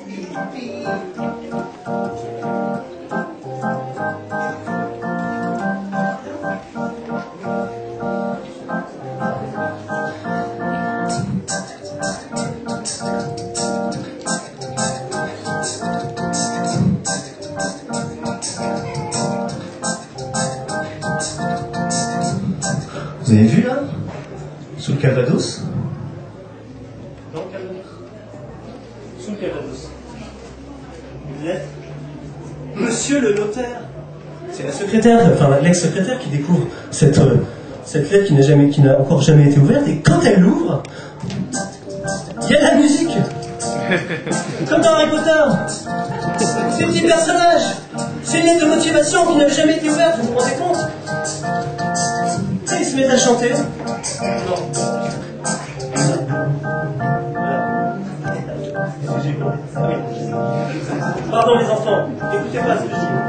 Vous avez vu là? Sous le Calvados? Dans le Calvados. Sous le Calvados. Une lettre. Monsieur le notaire. C'est la secrétaire, enfin l'ex-secrétaire qui découvre cette lettre qui n'a encore jamais été ouverte, et quand elle l'ouvre, il y a de la musique. Comme dans Harry Potter. Ces petits personnages. C'est une lettre de motivation qui n'a jamais été ouverte, vous vous rendez compte? Et ils se mettent à chanter. Pardon les enfants, écoutez pas, c'est logique.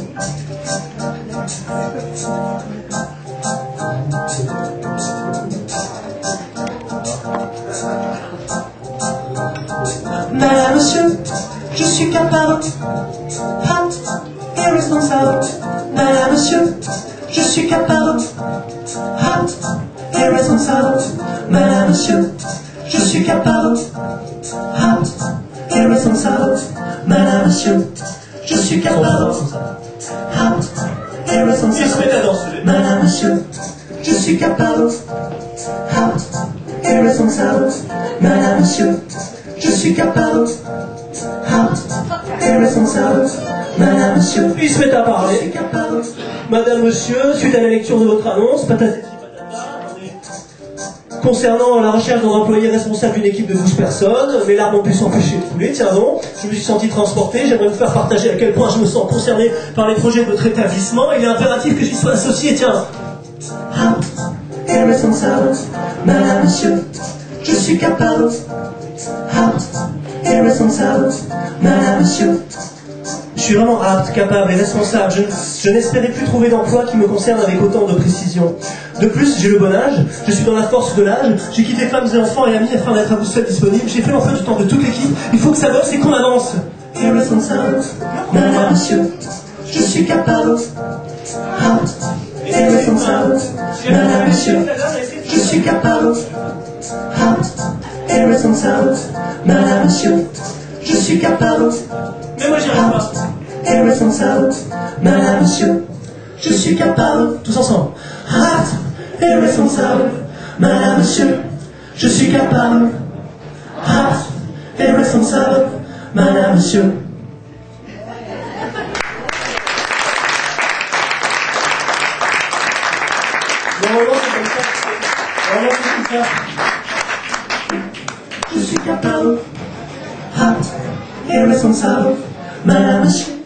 Madame, monsieur, je suis capable, hâte et responsable. Madame, monsieur, je suis capable, hâte et responsable. Madame, monsieur, je suis capable, hâte et responsable. Madame, monsieur, je suis capable, hâte et responsable. Madame, monsieur, je suis capable, hâte et responsable. Madame, monsieur, je suis capable, hâte et responsable. Madame, monsieur, ils se mettent à parler. Madame, monsieur, suite à la lecture de votre annonce, patatati patata, concernant la recherche d'un employé responsable d'une équipe de 12 personnes, mes larmes ont pu s'empêcher de couler, tiens non, je me suis senti transporté, j'aimerais vous faire partager à quel point je me sens concerné par les projets de votre établissement, il est impératif que j'y sois associé, tiens. Hâte et responsable, madame, monsieur, je suis capable, hâte et responsable, madame, monsieur. Je suis vraiment apte, capable et responsable. Je n'espérais plus trouver d'emploi qui me concerne avec autant de précision. De plus, j'ai le bon âge, je suis dans la force de l'âge, j'ai quitté femmes et enfants et amis afin d'être à vous seul disponible, j'ai fait l'emploi du temps de toute l'équipe, il faut que ça bosse et qu'on avance. Et responsable, madame, monsieur, je suis capable, apte et responsable, madame, monsieur, je suis capable, apte et responsable, madame, monsieur, je suis capable. Mais moi j'y arrive pas. Et responsable, madame, monsieur, je suis capable. Tous ensemble. Hâte et responsable, madame, monsieur, je suis capable. Hâte et responsable, madame, monsieur. Normalement c'est comme ça. Normalement c'est comme ça. Je suis capable. Hâte et responsable, madame, monsieur.